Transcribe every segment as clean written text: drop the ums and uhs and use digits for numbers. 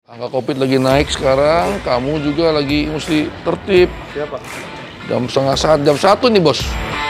Angka COVID lagi naik sekarang, kamu juga lagi mesti tertib. Siapa? Jam setengah saat, jam 1 nih bos.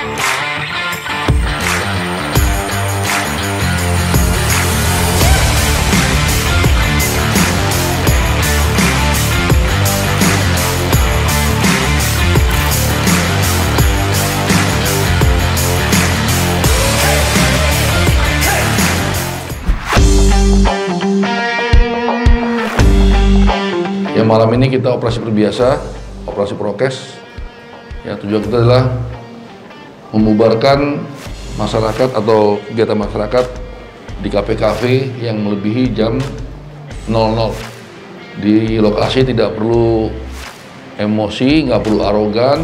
Ya malam ini kita operasi perbiasa, operasi prokes. Ya tujuan kita adalah membubarkan masyarakat atau kegiatan masyarakat di kafe-kafe yang melebihi jam 00. Di lokasi tidak perlu emosi, nggak perlu arogan.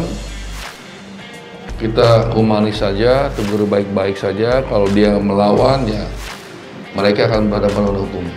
Kita humanis saja, tegur baik-baik saja. Kalau dia melawan, ya mereka akan berhadapan dengan hukum.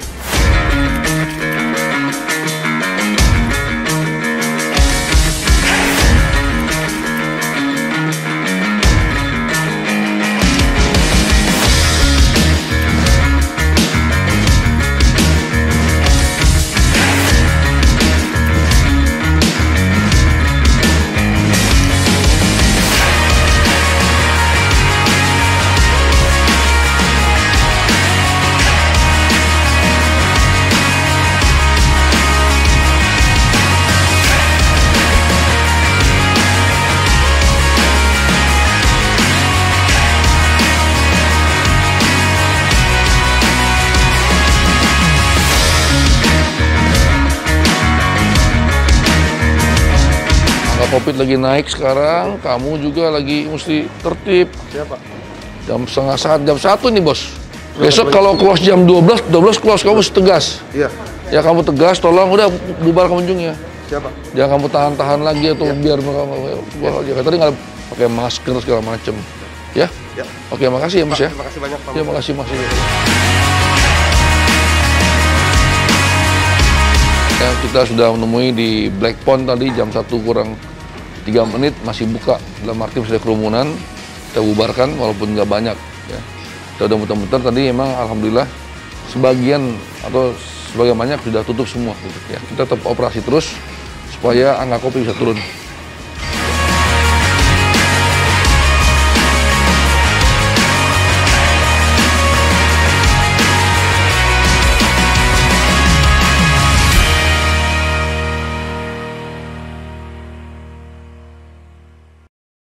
COVID lagi naik sekarang, kamu juga lagi mesti tertib. Siapa? Jam setengah saat, jam 1 nih bos. Besok kalau close jam 12 close, kamu mesti tegas. Iya. Ya kamu tegas, tolong udah bubar pengunjungnya. Siapa? Jangan kamu tahan-tahan lagi atau biar mereka aja. Tadi nggak pakai masker segala macem. Ya? Ya. Oke, makasih ya mas ya. Terima kasih banyak Pak. Ya makasih mas. Ya, kita sudah menemui di Black Pond tadi jam 1 kurang 3 menit masih buka, dalam arti masih ada kerumunan, kita bubarkan walaupun nggak banyak. Ya. Kita udah muter-muter tadi, emang alhamdulillah sebagian atau sebagian banyak sudah tutup semua. Gitu, ya. Kita tetap operasi terus supaya angka COVID bisa turun.